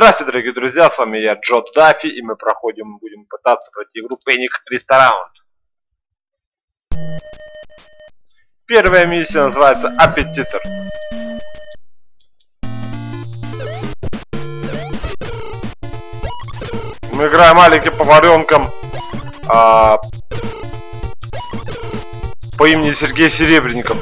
Здравствуйте, дорогие друзья, с вами я, Джо Даффи, и мы будем пытаться пройти игру Panic Restaurant. Первая миссия называется Аппетитор. Мы играем маленьким поваренком по имени Сергей Серебренников.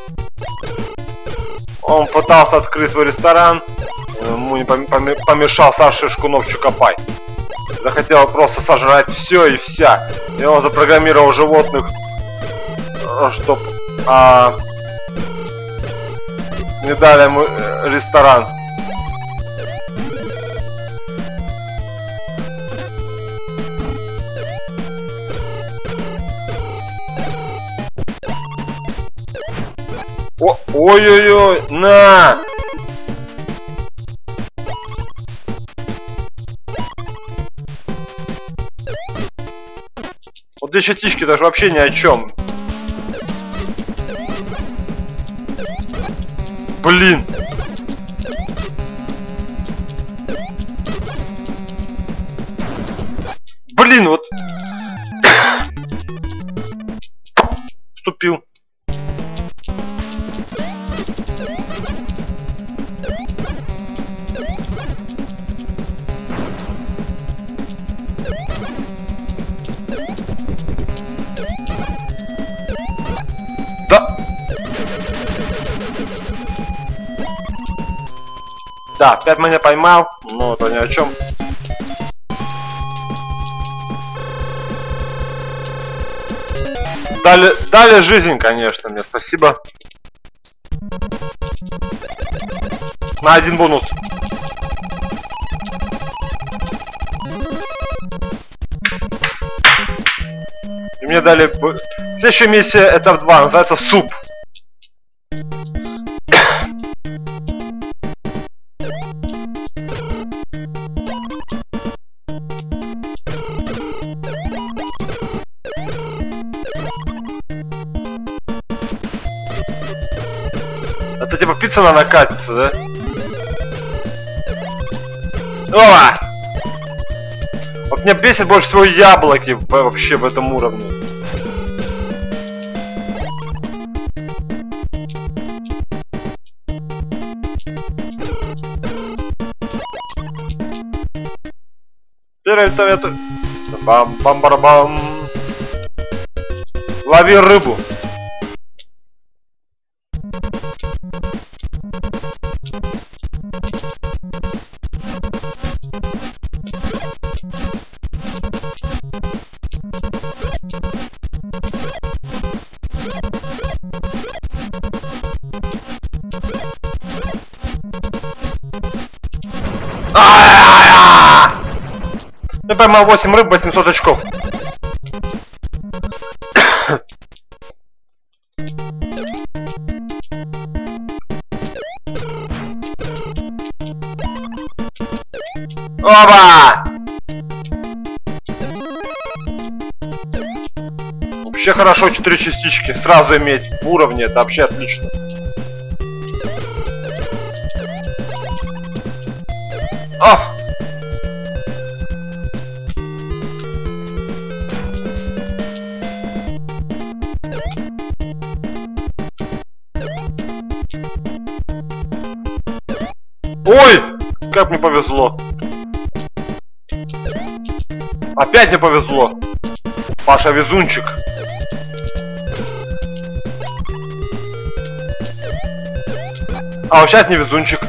Он пытался открыть свой ресторан, ему не помешал Саша Шкунов-Чукопай. Захотел просто сожрать все и вся. И он запрограммировал животных, чтоб не дали ему ресторан. Ой-ой-ой, на! Вот две частички даже вообще ни о чем. Блин! Блин, вот... Вступил. Да, опять меня поймал, но это ни о чем. Дали жизнь, конечно, мне спасибо. На один бонус. И мне дали... Следующая миссия, это 2, называется суп. Это типа пицца на накатится, да? Опа! Вот меня бесит больше всего яблоки вообще в этом уровне. Первый бам-бам-барабам. Лови рыбу. Я поймал 8 рыб, 800 очков. Оба! Вообще хорошо 4 частички сразу иметь в уровне, это вообще отлично. О! Ой! Как мне повезло. Опять мне повезло. Паша везунчик. А вот сейчас не везунчик.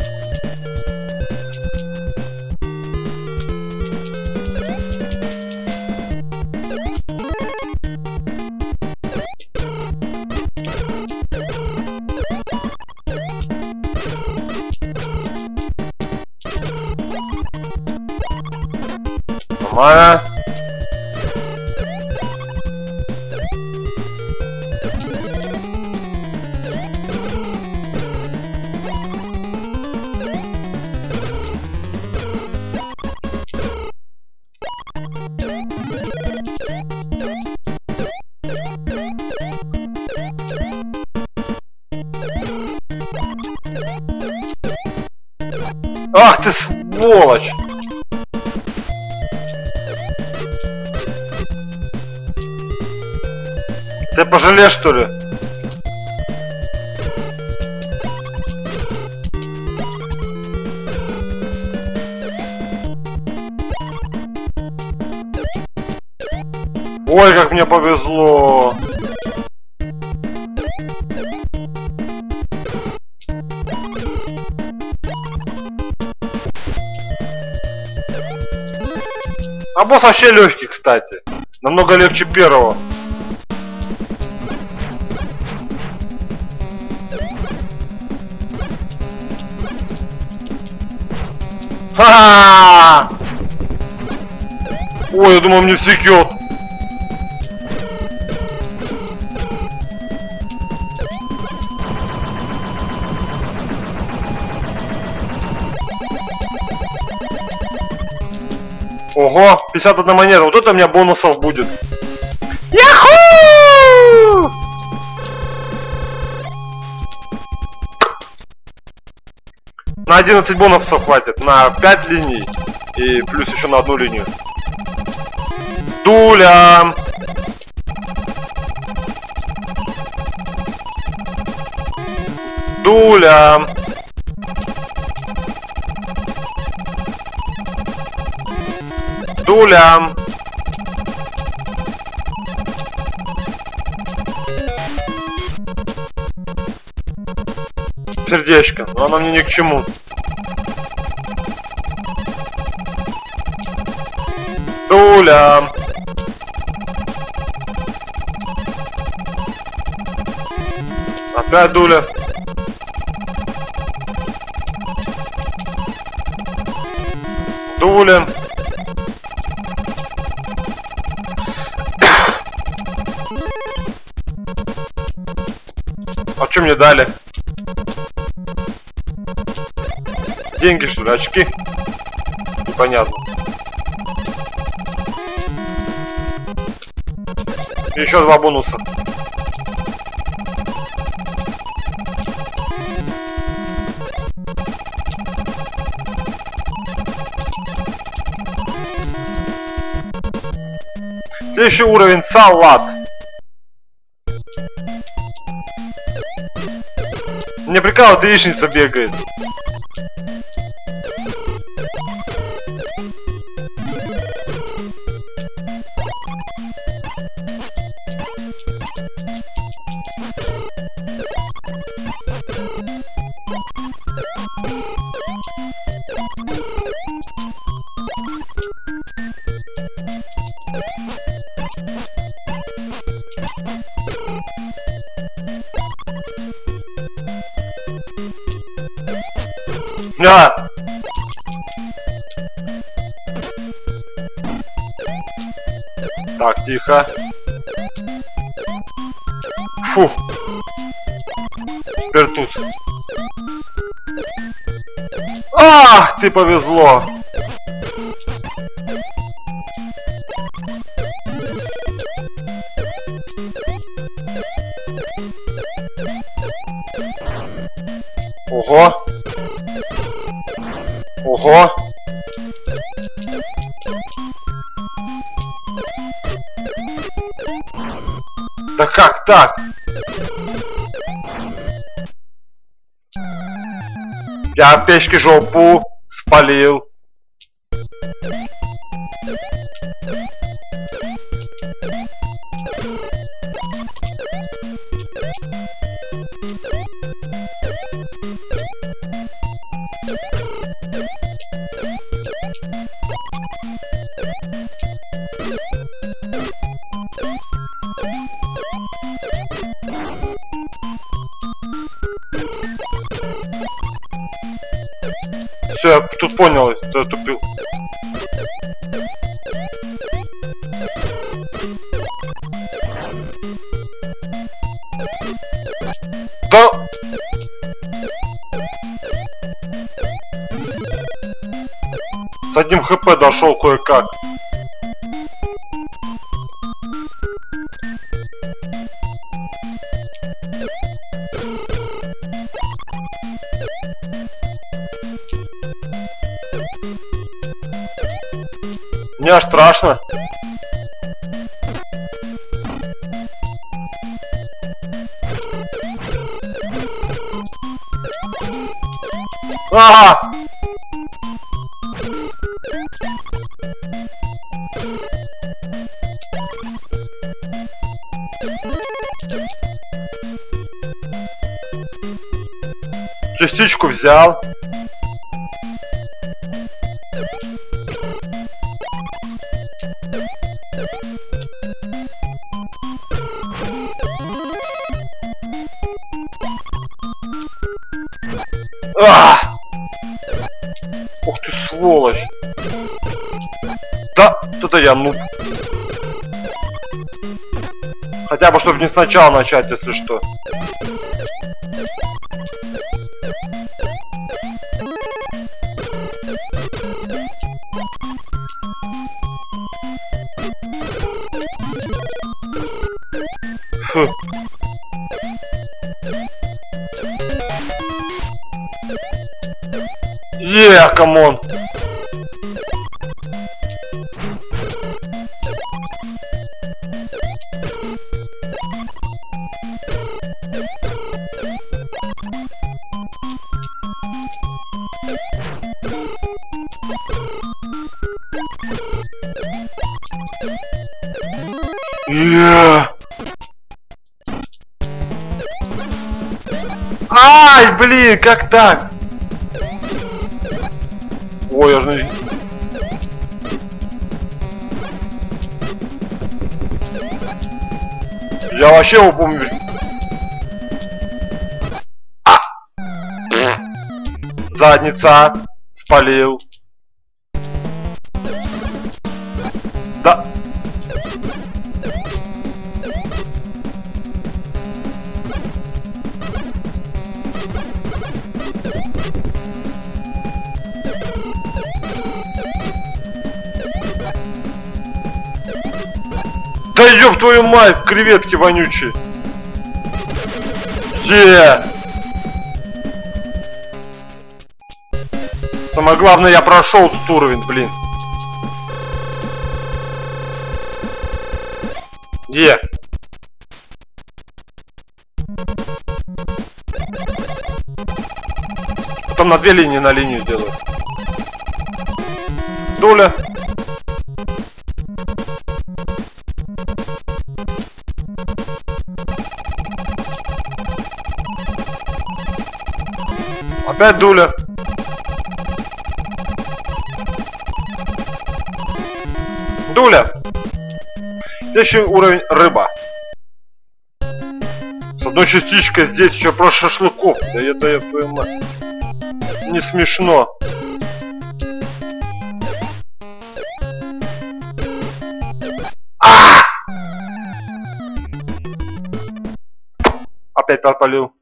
Нормально. Ах ты сволочь! Ты пожалеешь, что ли? Ой, как мне повезло! А босс вообще легкий, кстати. Намного легче первого. Ха! Ой, я думал, мне секет. Ого, 51 монета. Вот это у меня бонусов будет. Яху! На 11 бонусов хватит. На 5 линий. И плюс еще на одну линию. Дуля! Дуля! Дуля! Сердечко, но оно мне ни к чему. Дуля! Опять дуля. Дуля. А что мне дали? Деньги, что ли? Очки? Непонятно. Еще 2 бонуса. Следующий уровень — салат. Мне прикалывает, яичница бегает. А! Так, тихо. Фу. Теперь тут. Ах, ты повезло. Ого. Ого. Да как так? Я в печке жопу спалил. Все, я тут понял, что я тупил. Да! С 1 хп дошел кое-как. Мне аж страшно. Ага! Частичку взял. Ух ты, сволочь! Да, это я нуб. Хотя бы, чтобы не сначала начать, если что. Фу. Камон. Ай, блин, как так? Ой, я же не... Я вообще его помню. Задница. Спалил. Да. Да ёб твою мать, креветки вонючие. Самое главное, я прошел этот уровень, блин. Потом на две линии на линию делаю. Дуля. Опять дуля. Дуля. Следующий уровень рыба. С одной частичкой здесь еще про шашлыков. Да я твою мать. Не смешно. Опять подпалил.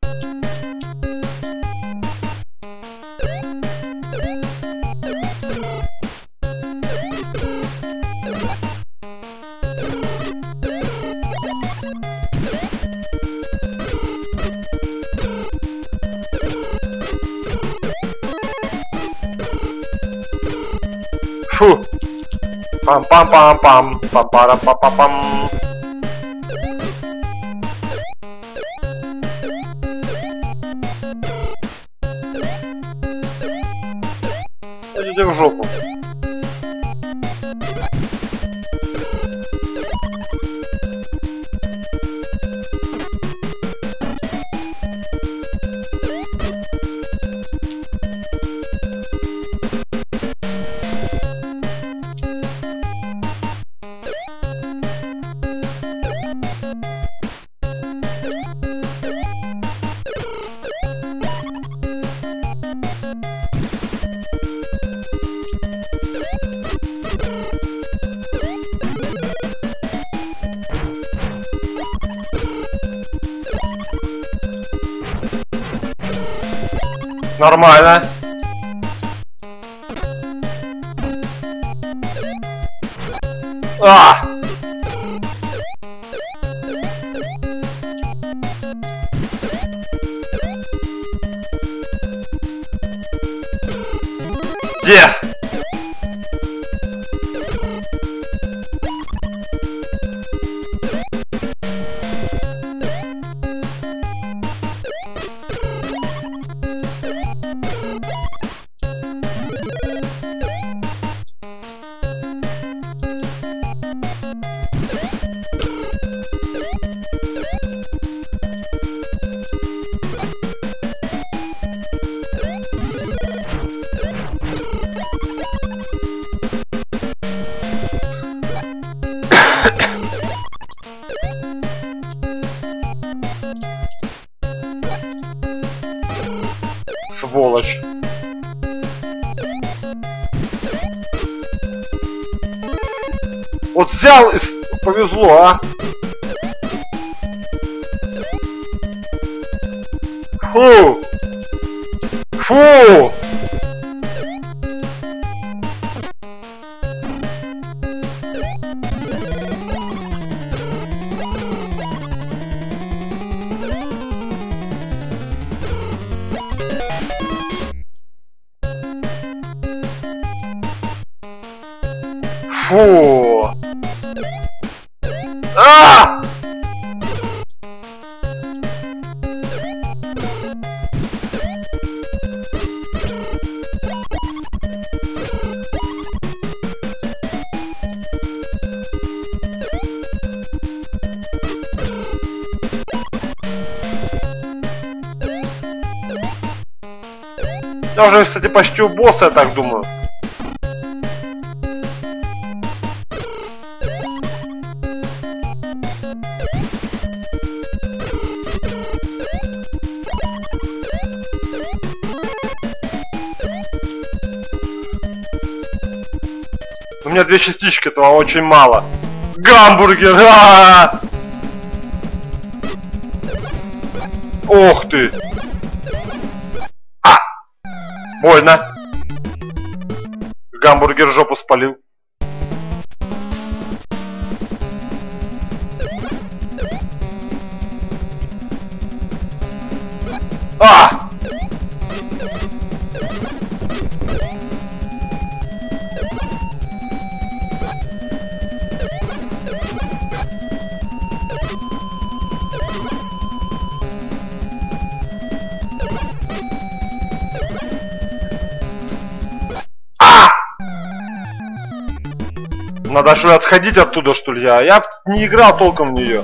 Фу. Пам-пам-пам-пам. Пам-пара-па-па-пам. Идите в жопу. Нормально. Где? Сволочь. Вот взял и повезло, а. Фу. Фу. Фу. А! Я уже, кстати, почти у босса, я так думаю. У меня 2 частички, этого очень мало. Гамбургер! А-а-а! Ох ты! А! Больно. Гамбургер жопу спалил. А! Надо что ли отходить оттуда, что ли? Я не играл толком в нее.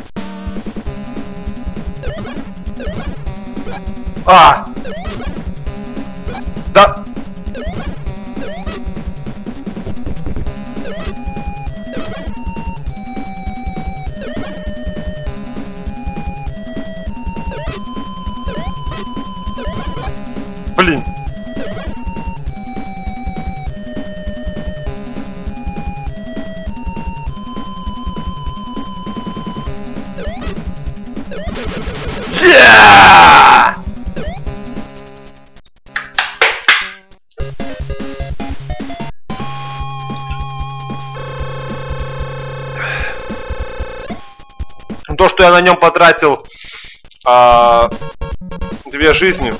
А! Да! Блин! Yeah! То, что я на нем потратил 2 жизни.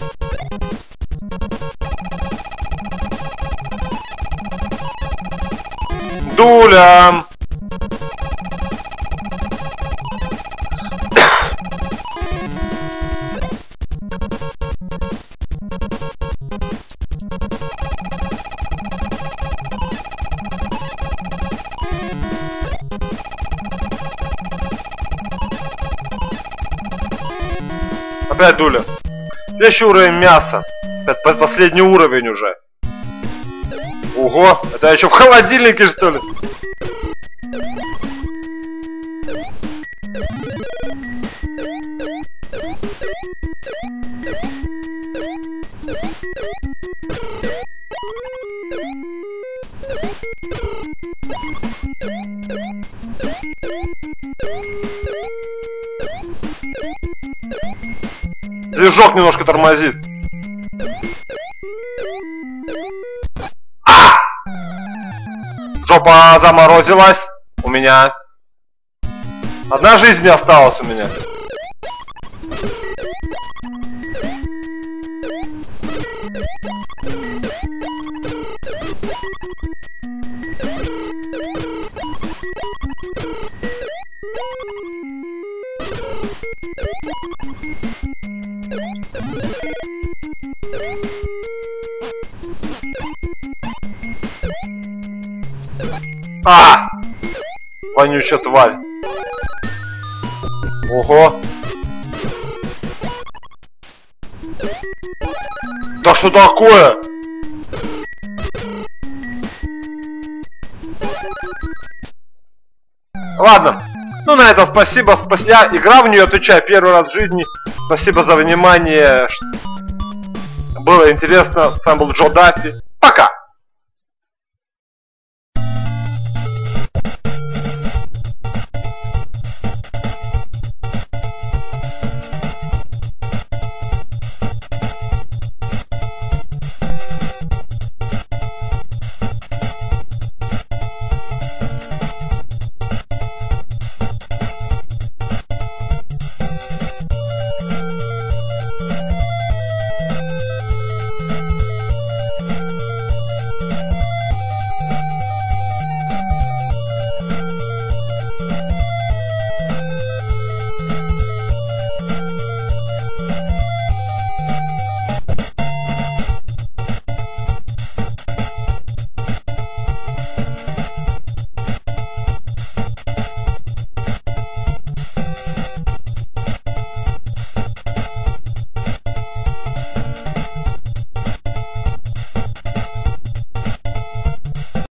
Дуля! Опять дуля. Следующий уровень мяса. Это последний уровень уже. Ого, это еще в холодильнике, что ли? Движок немножко тормозит. А! Жопа заморозилась. У меня 1 жизнь не осталась у меня. А! Вонючая тварь. Ого. Да что такое? Ладно. Ну на это спасибо. Я играл в нее, отвечаю, 1 раз в жизни. Спасибо за внимание. Было интересно. С вами был Джо Даффи.